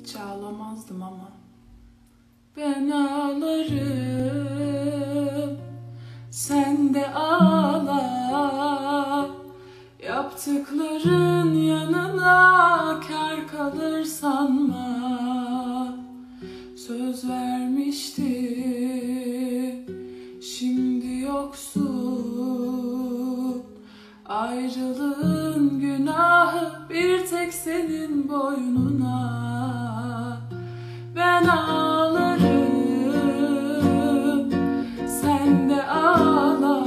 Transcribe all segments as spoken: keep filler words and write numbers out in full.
Hiç ağlamazdım ama ben ağlarım, sen de ağla. Yaptıkların yanına kâr kalır sanma. Söz vermişti, şimdi yoksun. Ayrılığın günahı bir tek senin boynuna. Ben ağlarım, sen de ağla.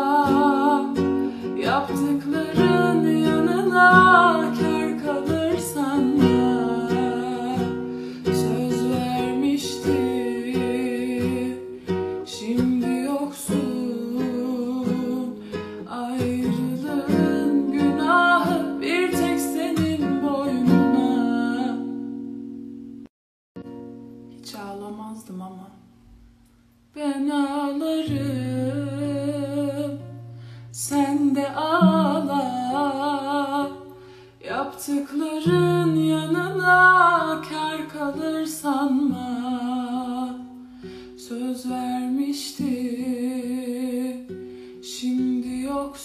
Yaptıkların yanına kâr kalır sanma. Söz vermişti, şimdi yoksun. Ayrılığın günahı bir tek senin boynuna. Hiç ağlamazdım ama ben ağlarım, sen de ağla. Yaptıkların yanına kâr kalır sanma. Söz vermişti, şimdi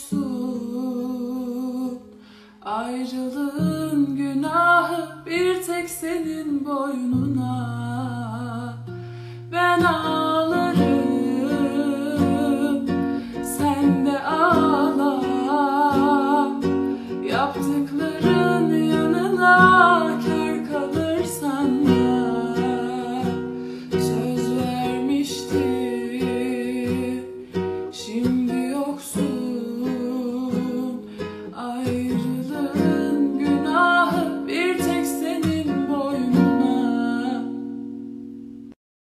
yoksun. Ayrılığın günahı bir tek senin boynuna. Ben ağlarım,